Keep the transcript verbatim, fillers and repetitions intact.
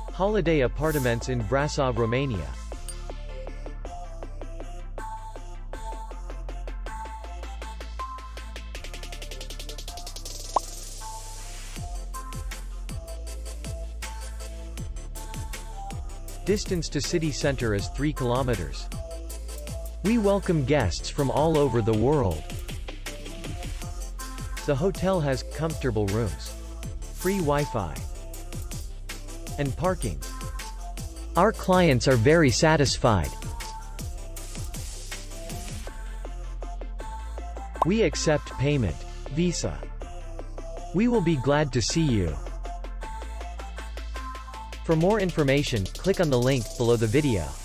Holiday Apartaments in Brasov, Romania. Distance to city center is three kilometers. We welcome guests from all over the world. The hotel has comfortable rooms, free Wi-Fi, and parking. Our clients are very satisfied. We accept payment, Visa. We will be glad to see you. For more information, click on the link below the video.